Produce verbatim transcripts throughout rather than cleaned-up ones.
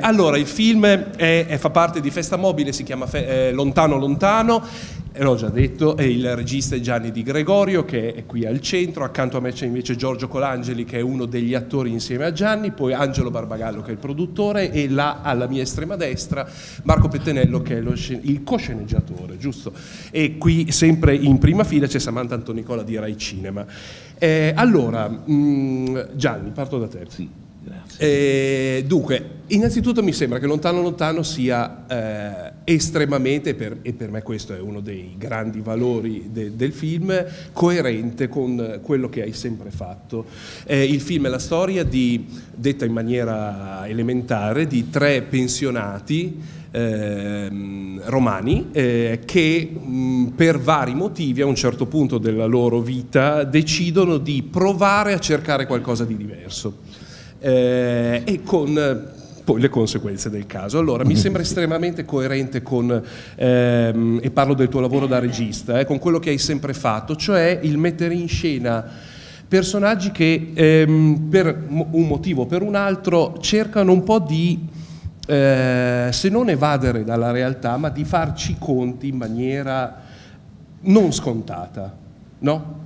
allora, il film è, è, fa parte di Festa Mobile, si chiama Fe, eh, Lontano Lontano, e l'ho già detto, e il regista è Gianni Di Gregorio, che è qui al centro. Accanto a me c'è invece Giorgio Colangeli, che è uno degli attori insieme a Gianni, poi Angelo Barbagallo, che è il produttore, e là alla mia estrema destra Marco Pettenello, che è lo scen- il co-sceneggiatore, giusto? E qui sempre in prima fila c'è Samantha Antonicola di Rai Cinema. Eh, allora, mh, Gianni, parto da te. Sì, grazie. Eh, dunque, innanzitutto mi sembra che Lontano Lontano sia eh, estremamente, per, e per me questo è uno dei grandi valori de, del film, coerente con quello che hai sempre fatto. Eh, il film è la storia di, detta in maniera elementare, di tre pensionati Eh, romani eh, che mh, per vari motivi a un certo punto della loro vita decidono di provare a cercare qualcosa di diverso eh, e con eh, poi le conseguenze del caso. Allora mi sembra estremamente coerente con ehm, e parlo del tuo lavoro da regista, eh, con quello che hai sempre fatto, cioè il mettere in scena personaggi che ehm, per un motivo o per un altro cercano un po' di Eh, se non evadere dalla realtà, ma di farci conti in maniera non scontata, no?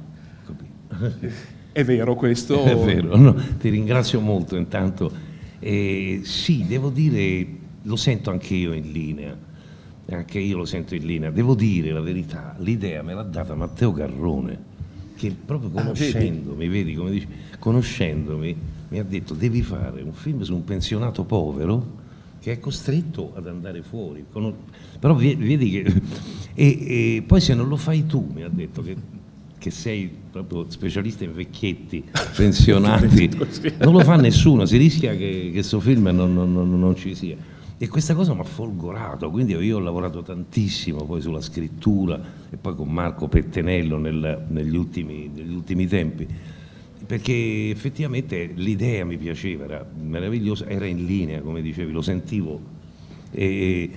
È vero questo? È vero, no, ti ringrazio molto intanto. Eh, sì, devo dire, lo sento anche io in linea, anche io lo sento in linea. Devo dire la verità, l'idea me l'ha data Matteo Garrone, che proprio conoscendomi, ah, vedi? vedi come dici, conoscendomi, mi ha detto devi fare un film su un pensionato povero che è costretto ad andare fuori, però vedi che e, e poi se non lo fai tu, mi ha detto che, che sei proprio specialista in vecchietti pensionati, non lo fa nessuno, si rischia che questo film non, non, non, non ci sia, e questa cosa mi ha folgorato, quindi io ho lavorato tantissimo poi sulla scrittura e poi con Marco Pettenello nel, negli, ultimi, negli ultimi tempi, perché effettivamente l'idea mi piaceva, era meravigliosa, era in linea, come dicevi, lo sentivo, e,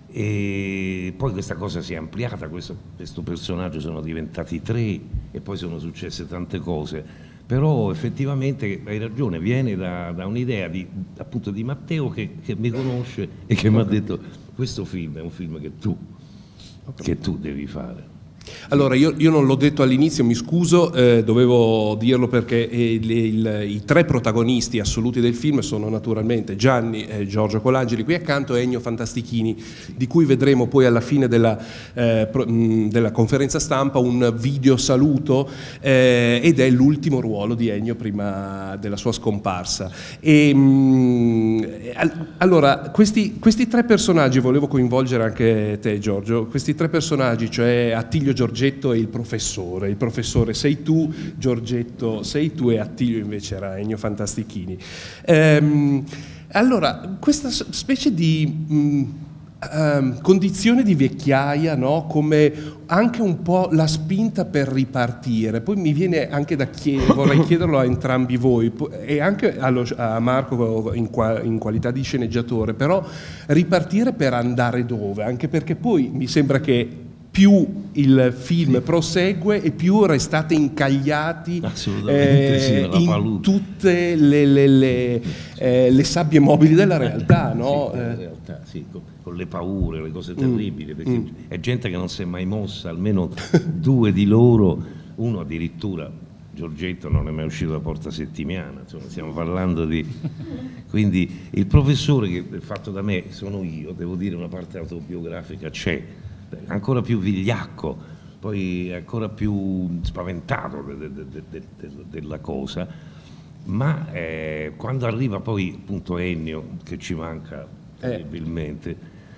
e poi questa cosa si è ampliata, questo, questo personaggio sono diventati tre e poi sono successe tante cose, però effettivamente hai ragione, viene da, da un'idea di, appunto di Matteo che, che mi conosce e che mi ha detto questo film è un film che tu, che tu devi fare. Allora, io, io non l'ho detto all'inizio, mi scuso, eh, dovevo dirlo perché il, il, i tre protagonisti assoluti del film sono naturalmente Gianni e Giorgio Colangeli qui accanto e Ennio Fantastichini, di cui vedremo poi alla fine della, eh, pro, mh, della conferenza stampa un video saluto eh, ed è l'ultimo ruolo di Ennio prima della sua scomparsa. E, mh, allora, questi, questi tre personaggi, volevo coinvolgere anche te Giorgio, questi tre personaggi, cioè Attilio Giorgetto e il professore, il professore sei tu, Giorgetto sei tu e Attilio invece era Ennio Fantastichini. Ehm, allora, questa specie di mh, um, condizione di vecchiaia, no? Come anche un po' la spinta per ripartire, poi mi viene anche da chiedere, vorrei chiederlo a entrambi voi e anche allo, a Marco in, qua, in qualità di sceneggiatore, però ripartire per andare dove? Anche perché poi mi sembra che più il film sì. prosegue e più restate incagliati eh, sì, in tutte le, le, le, eh, le sabbie mobili della realtà, no? Sì, della realtà, sì, con, con le paure, le cose terribili, perché mm. è gente che non si è mai mossa, almeno due di loro, uno addirittura, Giorgetto non è mai uscito da Porta Settimana, insomma stiamo parlando di... Quindi il professore che è fatto da me sono io, devo dire una parte autobiografica c'è, ancora più vigliacco, poi ancora più spaventato de, de, de, de, de, della cosa, ma eh, quando arriva poi appunto Ennio, che ci manca terribilmente,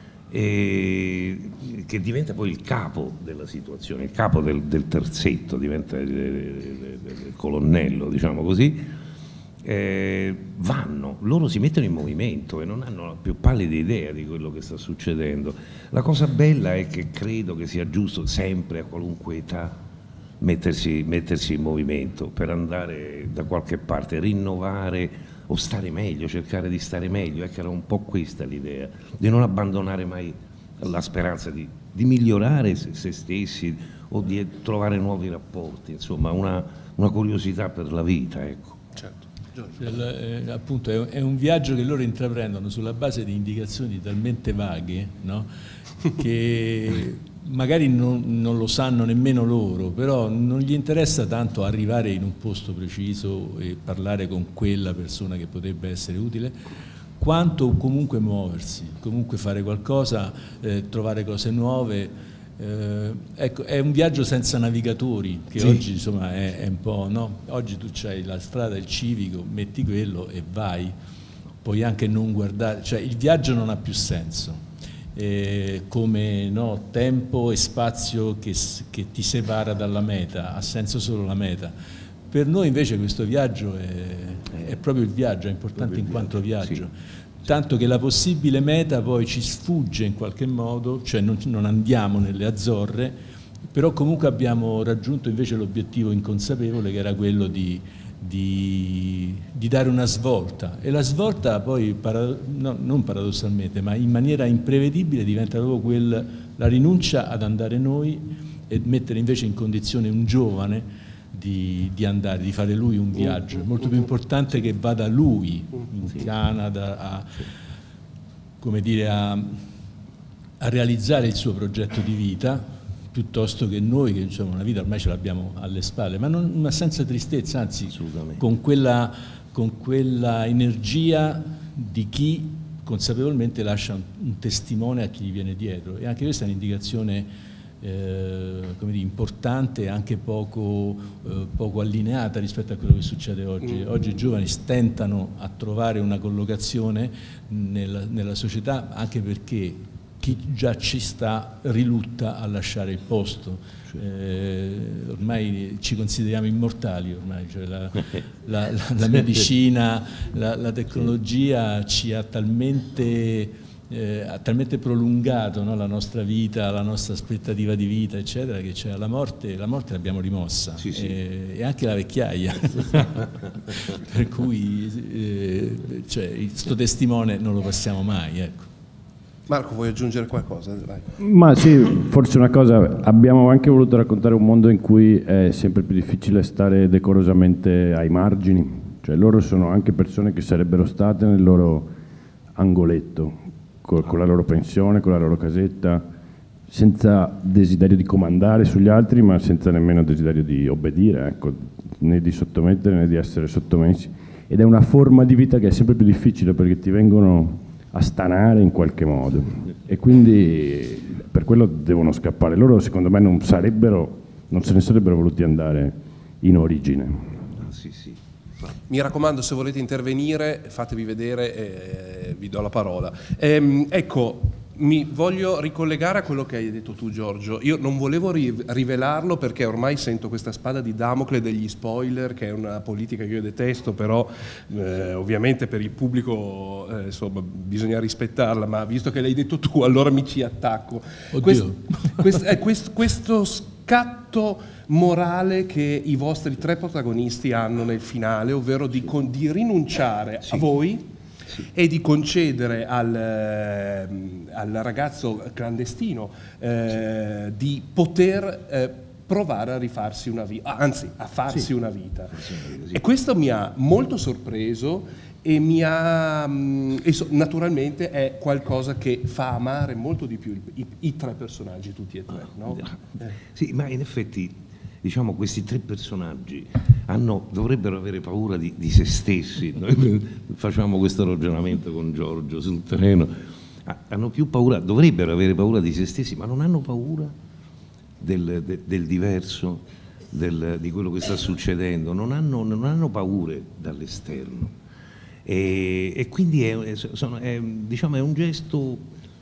eh. che diventa poi il capo della situazione, il capo del, del terzetto, diventa il, il, il colonnello, diciamo così, eh, vanno, loro si mettono in movimento e non hanno la più pallida idea di quello che sta succedendo. La cosa bella è che credo che sia giusto sempre a qualunque età mettersi, mettersi in movimento per andare da qualche parte, rinnovare o stare meglio, cercare di stare meglio, ecco, era un po' questa l'idea, di non abbandonare mai la speranza di, di migliorare se, se stessi o di trovare nuovi rapporti, insomma una, una curiosità per la vita, ecco. Certo. Cioè, eh, appunto, è un, è un viaggio che loro intraprendono sulla base di indicazioni talmente vaghe, no? Che magari non, non lo sanno nemmeno loro, però non gli interessa tanto arrivare in un posto preciso e parlare con quella persona che potrebbe essere utile, quanto comunque muoversi, comunque fare qualcosa, eh, trovare cose nuove. Eh, ecco, è un viaggio senza navigatori, che sì. Oggi insomma è, è un po', no? Oggi tu c'hai la strada, il civico, metti quello e vai, puoi anche non guardare, cioè il viaggio non ha più senso. Eh, come no, tempo e spazio che, che ti separa dalla meta, ha senso solo la meta. Per noi invece questo viaggio è, è proprio il viaggio, è importante in quanto viaggio, sì. Tanto che la possibile meta poi ci sfugge in qualche modo, cioè non, non andiamo nelle Azzorre, però comunque abbiamo raggiunto invece l'obiettivo inconsapevole che era quello di Di, di dare una svolta, e la svolta poi, para, no, non paradossalmente, ma in maniera imprevedibile diventa proprio quel, la rinuncia ad andare noi e mettere invece in condizione un giovane di, di andare, di fare lui un viaggio. È molto più importante che vada lui in Canada a, come dire, a, a realizzare il suo progetto di vita, piuttosto che noi che insomma una vita ormai ce l'abbiamo alle spalle, ma, non, ma senza tristezza, anzi con quella, con quella energia di chi consapevolmente lascia un, un testimone a chi gli viene dietro. E anche questa è un'indicazione eh, come dire, importante e anche poco, eh, poco allineata rispetto a quello che succede oggi. Oggi i giovani stentano a trovare una collocazione nella, nella società, anche perché chi già ci sta rilutta a lasciare il posto. Eh, ormai ci consideriamo immortali, ormai, cioè la, la, la, la medicina, la, la tecnologia ci ha talmente, eh, ha talmente prolungato, no, la nostra vita, la nostra aspettativa di vita, eccetera, che cioè, la morte la morte l'abbiamo rimossa, sì, sì. E, e anche la vecchiaia. Per cui eh, cioè, sto testimone non lo passiamo mai, ecco. Marco, vuoi aggiungere qualcosa? Vai. Ma sì, forse una cosa, abbiamo anche voluto raccontare un mondo in cui è sempre più difficile stare decorosamente ai margini, cioè loro sono anche persone che sarebbero state nel loro angoletto, con, con la loro pensione, con la loro casetta, senza desiderio di comandare sugli altri, ma senza nemmeno desiderio di obbedire, ecco, né di sottomettere né di essere sottomessi. Ed è una forma di vita che è sempre più difficile perché ti vengono a stanare in qualche modo e quindi per quello devono scappare. Loro secondo me non sarebbero, non se ne sarebbero voluti andare in origine. Ah, sì, sì. Mi raccomando, se volete intervenire fatevi vedere e eh, vi do la parola. Ehm, ecco, mi voglio ricollegare a quello che hai detto tu, Giorgio. Io non volevo ri rivelarlo perché ormai sento questa spada di Damocle degli spoiler, che è una politica che io detesto, però eh, ovviamente per il pubblico eh, insomma, bisogna rispettarla, ma visto che l'hai detto tu, allora mi ci attacco. Quest, quest, eh, quest, questo scatto morale che i vostri tre protagonisti hanno nel finale, ovvero di, con, di rinunciare sì. a voi, sì. e di concedere al, eh, al ragazzo clandestino eh, sì. di poter eh, provare a rifarsi una vita, anzi a farsi sì. una vita. Sì. E questo mi ha molto sorpreso e mi ha e so, naturalmente è qualcosa che fa amare molto di più i, i tre personaggi, tutti e tre, no? Eh. Sì, ma in effetti diciamo questi tre personaggi hanno, dovrebbero avere paura di, di se stessi. Noi facciamo questo ragionamento con Giorgio sul terreno, hanno più paura, dovrebbero avere paura di se stessi, ma non hanno paura del, de, del diverso, del, di quello che sta succedendo, non hanno, non hanno paure dall'esterno. E, e quindi è, sono, è, diciamo, è un gesto,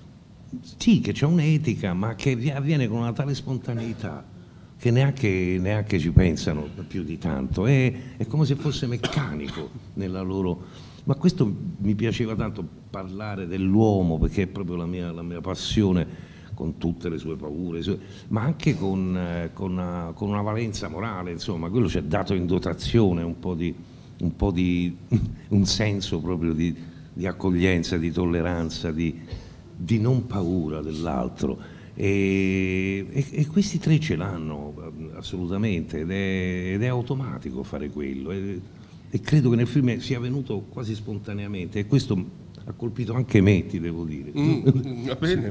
sì, che c'è un'etica, ma che avviene con una tale spontaneità che neanche, neanche ci pensano più di tanto, è, è come se fosse meccanico nella loro... Ma questo mi piaceva tanto, parlare dell'uomo, perché è proprio la mia, la mia passione, con tutte le sue paure, ma anche con, eh, con, una, con una valenza morale, insomma, quello ci è dato in dotazione un po' di... un po' di un senso proprio di, di accoglienza, di tolleranza, di, di non paura dell'altro. E, e, e questi tre ce l'hanno assolutamente ed è, ed è automatico fare quello. E e credo che nel film sia venuto quasi spontaneamente, e questo ha colpito anche me, ti devo dire. Mm, va bene.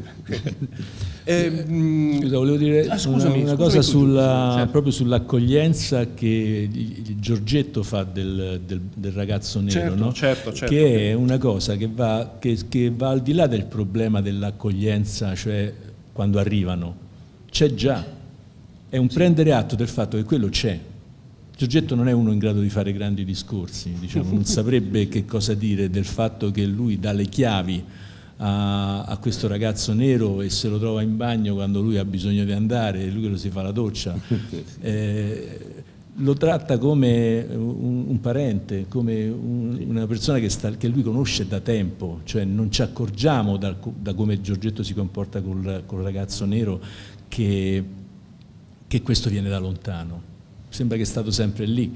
eh, Scusa, volevo dire ah, scusami, una, una cosa sulla, certo. proprio sull'accoglienza che Giorgetto fa del, del, del ragazzo nero, certo, no? certo, certo. Che è una cosa che va, che, che va al di là del problema dell'accoglienza, cioè quando arrivano. C'è già, è un sì. prendere atto del fatto che quello c'è. Giorgetto non è uno in grado di fare grandi discorsi, diciamo, non saprebbe che cosa dire del fatto che lui dà le chiavi a, a questo ragazzo nero e se lo trova in bagno quando lui ha bisogno di andare e lui che lo si fa la doccia. Eh, lo tratta come un, un parente, come un, una persona che, sta, che lui conosce da tempo, cioè non ci accorgiamo da, da come Giorgetto si comporta col, col ragazzo nero che, che questo viene da lontano. Sembra che è stato sempre lì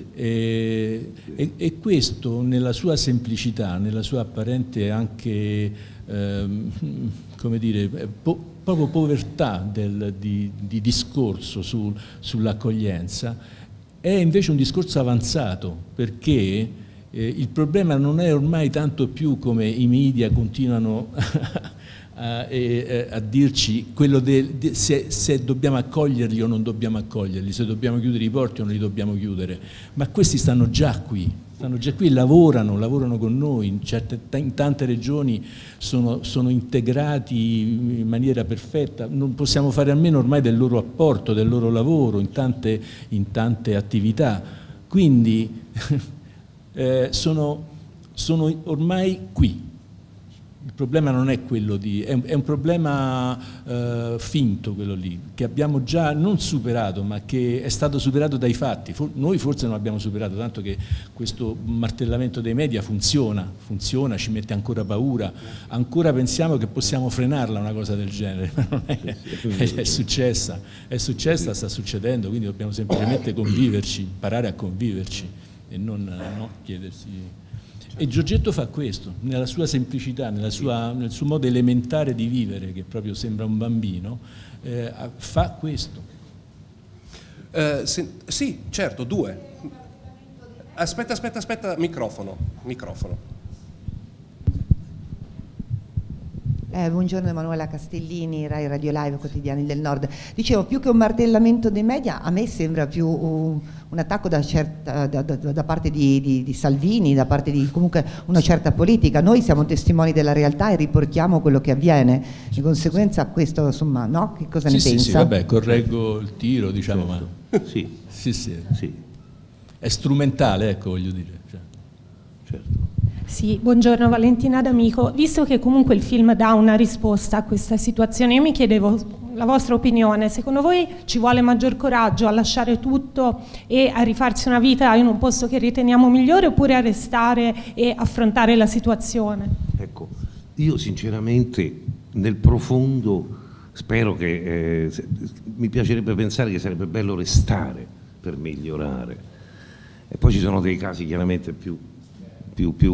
e, e, e questo nella sua semplicità, nella sua apparente anche ehm, come dire, po, proprio povertà del, di, di discorso su, sull'accoglienza è invece un discorso avanzato, perché eh, il problema non è ormai tanto più come i media continuano a, a, a dirci quello de, de, se, se dobbiamo accoglierli o non dobbiamo accoglierli, se dobbiamo chiudere i porti o non li dobbiamo chiudere, ma questi stanno già qui, stanno già qui, lavorano, lavorano con noi, in, certe, in tante regioni sono, sono integrati in maniera perfetta, non possiamo fare a meno ormai del loro apporto, del loro lavoro in tante, in tante attività, quindi eh, sono, sono ormai qui. Il problema non è quello di, è un, è un problema eh, finto quello lì, che abbiamo già non superato, ma che è stato superato dai fatti. For, noi forse non l'abbiamo superato, tanto che questo martellamento dei media funziona, funziona, ci mette ancora paura, ancora pensiamo che possiamo frenarla una cosa del genere, ma non è, è, è successa, è successa, sta succedendo, quindi dobbiamo semplicemente conviverci, imparare a conviverci e non no, chiedersi... E Giorgetto fa questo, nella sua semplicità, nella sua, nel suo modo elementare di vivere, che proprio sembra un bambino, eh, fa questo. Eh, se, sì, certo, due. Aspetta, aspetta, aspetta, microfono, microfono. Eh, buongiorno, Emanuela Castellini, Rai Radio Live, Quotidiani del Nord. Dicevo, più che un martellamento dei media, a me sembra più un, un attacco da, certa, da, da, da parte di, di, di Salvini, da parte di comunque una certa politica. Noi siamo testimoni della realtà e riportiamo quello che avviene. Di conseguenza questo, insomma, no? Che cosa sì, ne sì, pensa? Sì, vabbè, correggo il tiro, diciamo, certo. ma... Sì. Sì, sì. Sì. È strumentale, ecco, voglio dire. Cioè. Certo. Sì, buongiorno Valentina D'Amico. Visto che comunque il film dà una risposta a questa situazione, io mi chiedevo la vostra opinione. Secondo voi ci vuole maggior coraggio a lasciare tutto e a rifarsi una vita in un posto che riteniamo migliore, oppure a restare e affrontare la situazione? Ecco, io sinceramente nel profondo spero che eh, mi piacerebbe pensare che sarebbe bello restare per migliorare. E poi ci sono dei casi chiaramente più Più, più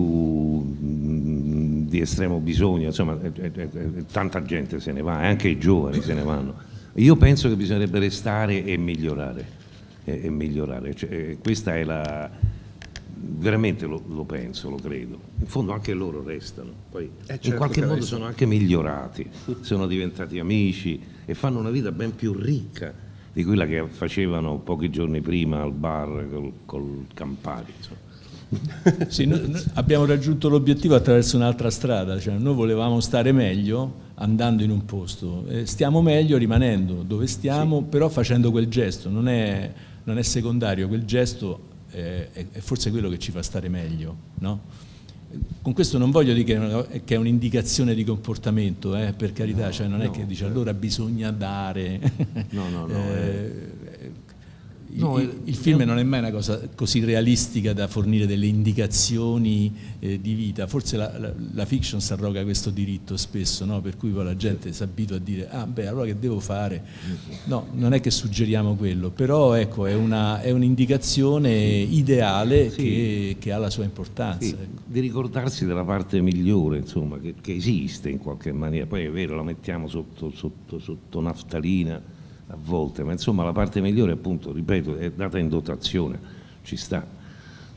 mh, di estremo bisogno, insomma eh, eh, eh, tanta gente se ne va, anche i giovani se ne vanno. Io penso che bisognerebbe restare e migliorare, e, e migliorare. Cioè, eh, questa è la... veramente lo, lo penso, lo credo. In fondo anche loro restano, poi eh certo, in qualche modo sono anche migliorati, sono diventati amici e fanno una vita ben più ricca di quella che facevano pochi giorni prima al bar col, col Campari, insomma. Sì, noi, noi abbiamo raggiunto l'obiettivo attraverso un'altra strada, cioè noi volevamo stare meglio andando in un posto, e stiamo meglio rimanendo dove stiamo, sì. Però facendo quel gesto, non è, non è secondario, quel gesto è, è, è forse quello che ci fa stare meglio, no? Con questo non voglio dire che è, una, che è un'indicazione di comportamento, eh, per carità, no, cioè non no, è che dice certo. Allora bisogna dare... No, no, no. eh, Il, no, il, il film non è mai una cosa così realistica da fornire delle indicazioni eh, di vita, forse la, la, la fiction si arroga questo diritto spesso, no? Per cui poi la gente si abitua a dire ah beh allora che devo fare? No, non è che suggeriamo quello, però ecco è, una, è un'indicazione ideale sì. che, che ha la sua importanza. Sì, ecco. Di ricordarsi della parte migliore, insomma, che, che esiste in qualche maniera, poi è vero, la mettiamo sotto, sotto, sotto naftalina a volte, ma insomma la parte migliore appunto, ripeto, è data in dotazione, ci sta.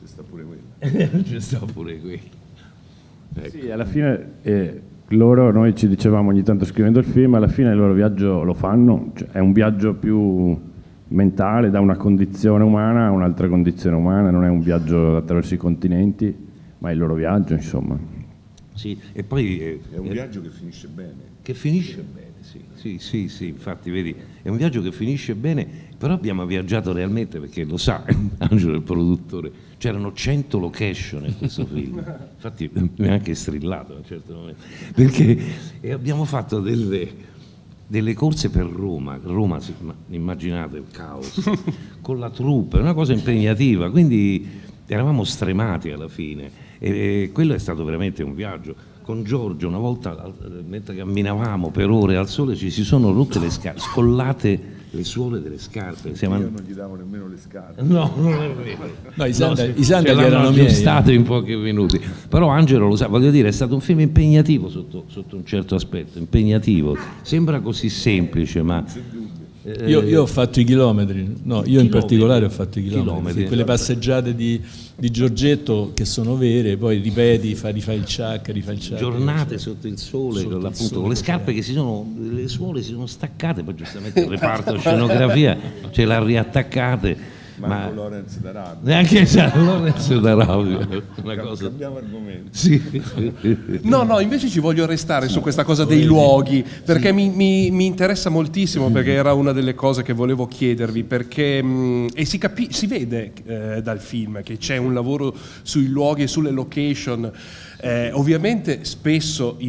C'è sta pure quello. C'è sta pure quello. Ecco. Sì, alla fine eh, loro, noi ci dicevamo ogni tanto scrivendo il film, alla fine il loro viaggio lo fanno, cioè, è un viaggio più mentale, da una condizione umana a un'altra condizione umana, non è un viaggio attraverso i continenti, ma è il loro viaggio, insomma. Sì, e poi eh, È un eh, viaggio che finisce bene. che finisce bene, sì, sì, sì, sì, infatti vedi, è un viaggio che finisce bene, però abbiamo viaggiato realmente, perché lo sa Angelo, il produttore, c'erano cento location in questo film, infatti mi ha anche strillato a un certo momento, perché e abbiamo fatto delle, delle corse per Roma, Roma, immaginate il caos, con la troupe, una cosa impegnativa, quindi eravamo stremati alla fine, e quello è stato veramente un viaggio. Con Giorgio una volta, mentre camminavamo per ore al sole, ci si sono rotte le scarpe, scollate le suole delle scarpe. Siamo... Io non gli davo nemmeno le scarpe. No, non è vero. No, i sandali, no, i sandali erano miei. aggiustati in pochi minuti. Però Angelo lo sa, voglio dire, è stato un film impegnativo sotto, sotto un certo aspetto, impegnativo. Sembra così semplice, ma... Eh, io, io ho fatto i chilometri, no, io chilometri, in particolare ho fatto i chilometri, chilometri. Sì, quelle passeggiate di, di Giorgetto che sono ripeti, poi ripeti, fai, rifai il ciak, rifai il ciak. Giornate sotto il sole, sotto con, il appunto, sole, con le scarpe che si sono, le suole si sono staccate, poi giustamente il reparto scenografia ce l'ha riattaccate. Marco Ma Lorenz d'Arabia. neanche San Lorenzo d'Arabia, una cosa. Cambiamo argomento. Sì. No, no, invece ci voglio restare su questa cosa dei luoghi, perché mi, mi, mi interessa moltissimo, perché era una delle cose che volevo chiedervi, perché mh, e si, capi- si vede eh, dal film che c'è un lavoro sui luoghi e sulle location, eh, ovviamente spesso in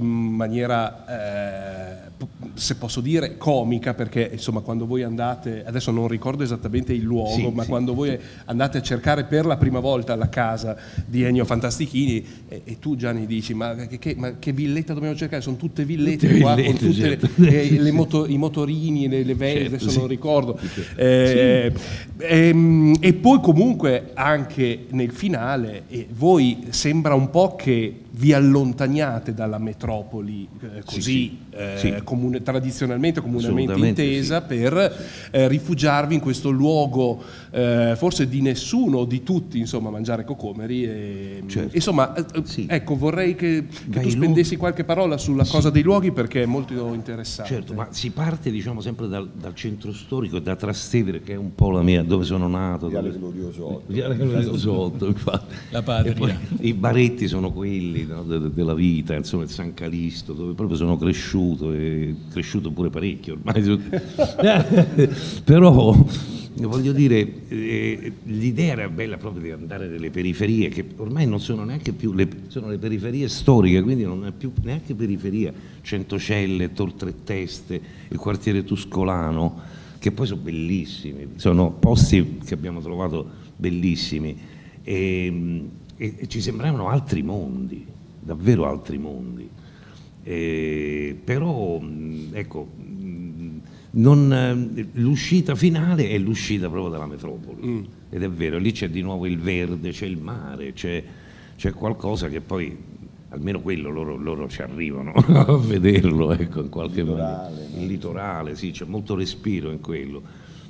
maniera... Eh, se posso dire comica, perché insomma quando voi andate, adesso non ricordo esattamente il luogo, sì, ma sì. quando voi andate a cercare per la prima volta la casa di Ennio Fantastichini e, e tu Gianni dici ma che, che, ma che villetta dobbiamo cercare? Sono tutte villette, Tutte qua villette, con tutte certo. le, le, le moto, i motorini, le, le vele, Certo, adesso sì. non ricordo. Eh, ehm, e poi comunque anche nel finale eh, voi sembra un po' che vi allontaniate dalla metropoli eh, così sì, eh, sì. comune, tradizionalmente comunemente Assolutamente intesa sì. per eh, rifugiarvi in questo luogo eh, forse di nessuno o di tutti, insomma, mangiare cocomeri e, Certo. insomma eh, Sì. ecco, vorrei che, che Dai tu spendessi qualche parola sulla cosa dei luoghi, perché è molto interessante. Certo, ma si parte diciamo sempre dal, dal centro storico e da Trastevere, che è un po' la mia, dove sono nato. Viale dove... Glorioso otto. Viale Glorioso otto, infatti. La patria. E poi i baretti sono quelli, no, de- de- della vita, insomma il San Calisto, dove proprio sono cresciuto, e cresciuto pure parecchio ormai. Però voglio dire, eh, l'idea era bella proprio di andare nelle periferie, che ormai non sono neanche più, le, sono le periferie storiche, quindi non è più neanche periferia, Centocelle, Tor Tre Teste, il quartiere Tuscolano, che poi sono bellissimi, sono posti che abbiamo trovato bellissimi e, e, e ci sembravano altri mondi, davvero altri mondi. Eh, però ecco, non, l'uscita finale è l'uscita proprio dalla metropoli, mm. ed è vero, lì c'è di nuovo il verde, c'è il mare, c'è, c'è qualcosa che poi almeno quello loro, loro ci arrivano a vederlo, ecco, in qualche litorale, modo no? Il litorale, sì, c'è molto respiro in quello,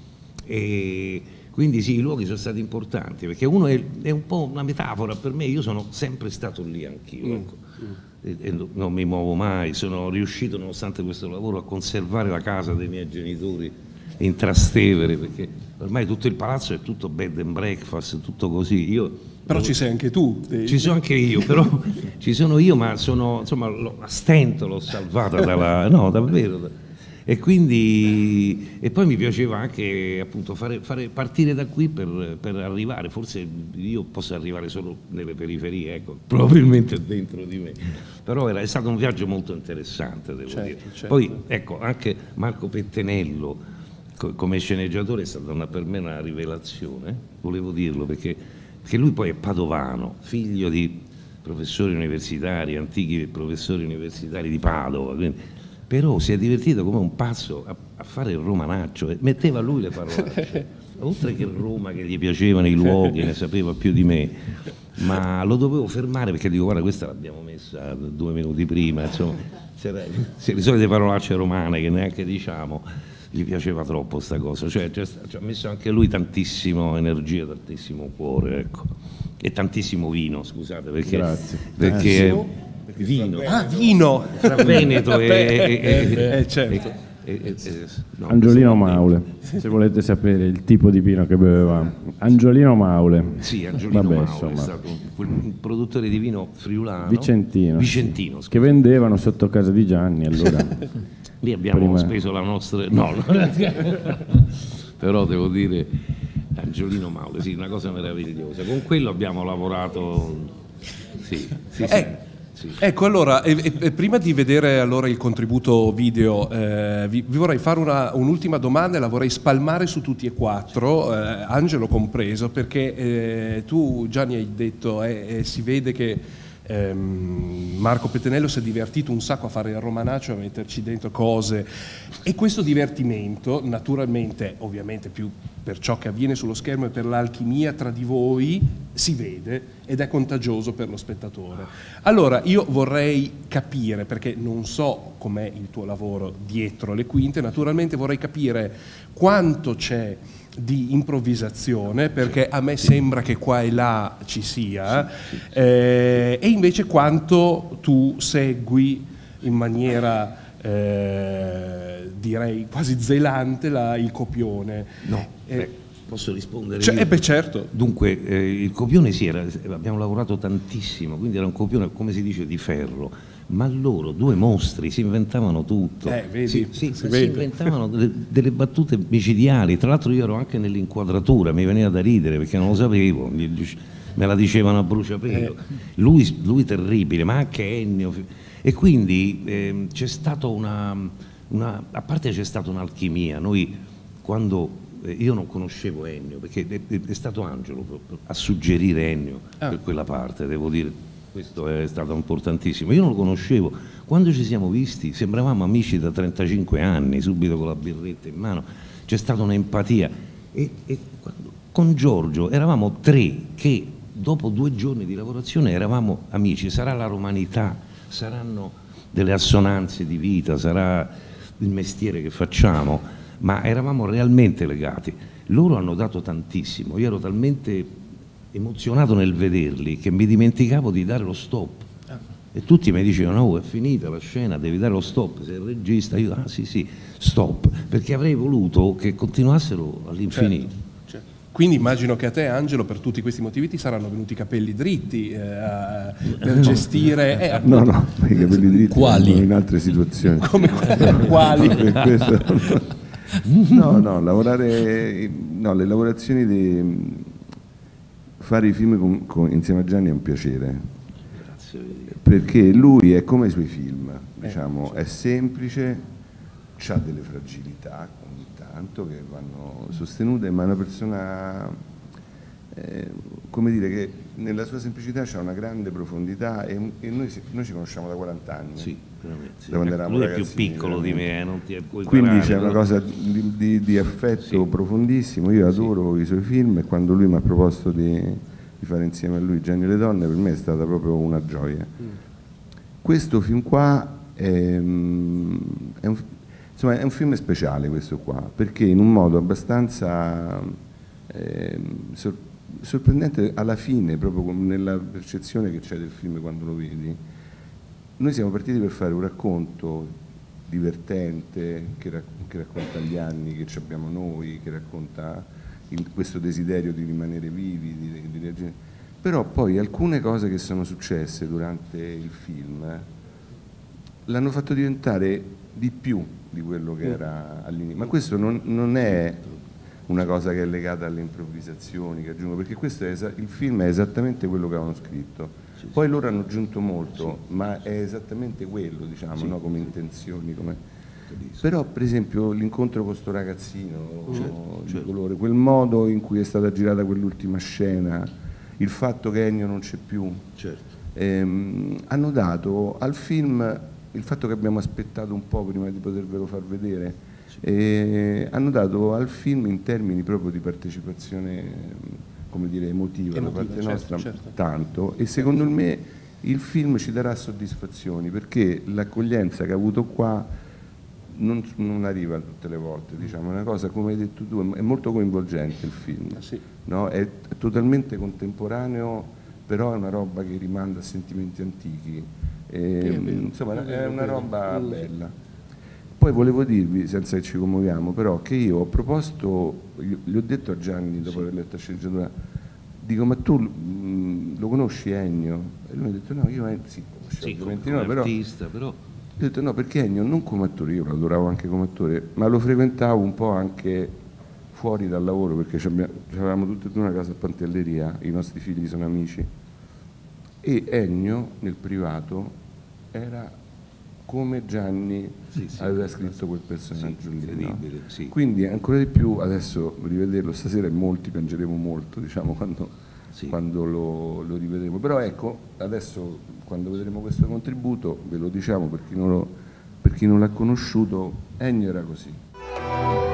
e quindi sì, i luoghi sono stati importanti, perché uno è, è un po' una metafora per me, io sono sempre stato lì anch'io, Mm. ecco. E, e non mi muovo mai, sono riuscito nonostante questo lavoro a conservare la casa dei miei genitori in Trastevere, perché ormai tutto il palazzo è tutto bed and breakfast, tutto così. Io, Però ci sei anche tu. Ci sono anche io, però ci sono io, ma sono, insomma, lo, a stento l'ho salvata dalla... no, davvero. E quindi, e poi mi piaceva anche appunto fare, fare partire da qui per, per arrivare, forse io posso arrivare solo nelle periferie, ecco, probabilmente dentro di me, però era, è stato un viaggio molto interessante, devo certo, dire. Certo. Poi ecco, anche Marco Pettenello co- come sceneggiatore è stata una, per me una rivelazione, volevo dirlo, perché, perché lui poi è padovano, figlio di professori universitari, antichi professori universitari di Padova, quindi, però si è divertito come un pazzo a, a fare il romanaccio, e metteva lui le parolacce, oltre che Roma che gli piacevano i luoghi, ne sapeva più di me, ma lo dovevo fermare perché dico guarda questa l'abbiamo messa due minuti prima, insomma, c'era, c'era le solite parolacce romane che neanche diciamo, gli piaceva troppo sta cosa, cioè ci ha messo anche lui tantissimo energia, tantissimo cuore, ecco. e tantissimo vino, scusate, perché, Grazie. perché vino, Ah, vino! tra Veneto e, e- e- Eh, certo. e- e- e- no, Angiolino insomma, Maule, se volete sapere il tipo di vino che bevevamo. Angiolino Maule. Sì, Angiolino Vabbè, Maule, insomma, è stato un, quel- un produttore di vino friulano. Vicentino. Vicentino, Che vendevano sotto casa di Gianni, allora. lì abbiamo Prima- speso la nostra... No, no. Però devo dire, Angiolino Maule, sì, una cosa meravigliosa. Con quello abbiamo lavorato... Sì, sì, sì. Eh, sì. Ecco, allora, e, e- e prima di vedere allora il contributo video, eh, vi, vi vorrei fare una- un'ultima domanda e la vorrei spalmare su tutti e quattro, eh, Angelo compreso, perché eh, tu, Gianni, hai detto, eh, eh, si vede che ehm, Marco Petenello si è divertito un sacco a fare il romanaccio, a metterci dentro cose, e questo divertimento, naturalmente, ovviamente più per ciò che avviene sullo schermo e per l'alchimia tra di voi, si vede ed è contagioso per lo spettatore. Allora, io vorrei capire, perché non so com'è il tuo lavoro dietro le quinte, naturalmente vorrei capire quanto c'è di improvvisazione, perché a me sembra che qua e là ci sia, eh, e invece quanto tu segui in maniera, eh, direi quasi zelante, la- il copione. No, Eh, eh, posso rispondere cioè, io? eh beh, certo. Dunque, eh, il copione sì, era, abbiamo lavorato tantissimo, quindi era un copione, come si dice, di ferro, ma loro, due mostri, si inventavano tutto. Eh, vedi, Sì, sì, si si vede. inventavano delle, delle battute micidiali, tra l'altro io ero anche nell'inquadratura, mi veniva da ridere perché non lo sapevo, mi dice- me la dicevano a bruciapelo. Lui, lui terribile, ma anche Ennio. E quindi ehm, c'è stato una, una, a parte c'è stata un'alchimia, noi quando... eh, Io non conoscevo Ennio, perché è, è- è stato Angelo proprio a suggerire Ennio Ah. per quella parte, devo dire, questo è stato importantissimo. Io non lo conoscevo, quando ci siamo visti sembravamo amici da trentacinque anni, subito con la birretta in mano, c'è stata un'empatia. E, e quando- con Giorgio eravamo tre che dopo due giorni di lavorazione eravamo amici, sarà la romanità, saranno delle assonanze di vita, sarà il mestiere che facciamo, ma eravamo realmente legati. Loro hanno dato tantissimo, io ero talmente emozionato nel vederli che mi dimenticavo di dare lo stop. E tutti mi dicevano: oh, è finita la scena, devi dare lo stop, sei il regista. Io, ah sì sì, stop, perché avrei voluto che continuassero all'infinito. Certo. Quindi immagino che a te, Angelo, per tutti questi motivi ti saranno venuti i capelli dritti, eh, a- per gestire... eh, No, appunto, no, i capelli dritti Quali? sono in altre situazioni. come quali? Per questo- no, no, lavorare, no, le lavorazioni di fare i film con- con- insieme a Gianni è un piacere, perché lui è come i suoi film, diciamo, è semplice, ha delle fragilità ogni tanto che vanno sostenute, ma è una persona, eh, come dire, che nella sua semplicità c'ha una grande profondità, e, e noi, si- noi ci conosciamo da quaranta anni. Sì, veramente, sì. Da quando eravamo Lui è più ragazzini, piccolo di veramente. me, eh, non ti puoi Quindi parare, c'è una però- cosa di, di- di affetto Sì. profondissimo, io adoro i suoi film, e quando lui mi ha proposto di, di fare insieme a lui Gianni e le donne, per me è stata proprio una gioia. Questo film qua è, mm, è un, insomma, è un film speciale, questo qua, perché in un modo abbastanza ehm, sor- sorprendente alla fine, proprio com- nella percezione che c'è del film quando lo vedi. Noi siamo partiti per fare un racconto divertente che, rac- che racconta gli anni che ci abbiamo noi, che racconta il- questo desiderio di rimanere vivi, di, di leggere. Però poi alcune cose che sono successe durante il film eh, l'hanno fatto diventare di più di quello che era all'inizio. Ma questo non, non è una cosa che è legata alle improvvisazioni che aggiungo, perché questo è esa- il film è esattamente quello che avevano scritto. Poi loro hanno aggiunto molto, ma è esattamente quello, diciamo, no? Come intenzioni. Come... Però, per esempio, l'incontro con sto ragazzino di colore, quel modo in cui è stata girata quell'ultima scena, il fatto che Ennio non c'è più, ehm, hanno dato al film, il fatto che abbiamo aspettato un po' prima di potervelo far vedere, eh, hanno dato al film, in termini proprio di partecipazione, come dire, emotiva, Emotiva, da parte certo, nostra, certo. tanto, e secondo me il film ci darà soddisfazioni, perché l'accoglienza che ha avuto qua non, non arriva tutte le volte, diciamo, è una cosa, come hai detto tu, è molto coinvolgente il film, Ah, sì. no? È, è totalmente contemporaneo, però è una roba che rimanda a sentimenti antichi, e, Sì, è vero, insomma è è, vero, una è vero. roba Mm. bella. Poi volevo dirvi, senza che ci commuoviamo, però, che io ho proposto, gli, gli ho detto a Gianni dopo aver letto la sceneggiatura, dico, ma tu mh, lo conosci Ennio? E lui mi ha detto no, io Ennio, sì, conoscevo, Sì, ovviamente come no, però... artista, però... Io ho detto no, perché Ennio non come attore, io lo adoravo anche come attore, ma lo frequentavo un po' anche fuori dal lavoro, perché avevamo tutti e due una casa a Pantelleria, i nostri figli sono amici, e Ennio nel privato era come Gianni Sì, sì, aveva scritto quel personaggio sì, lì. incredibile, No? sì. Quindi ancora di più, adesso rivederlo stasera, e molti piangeremo molto, diciamo, quando, Sì. quando lo, lo rivedremo. Però ecco, adesso quando vedremo questo contributo, ve lo diciamo per chi non, lo, per chi non l'ha conosciuto, Ennio era così.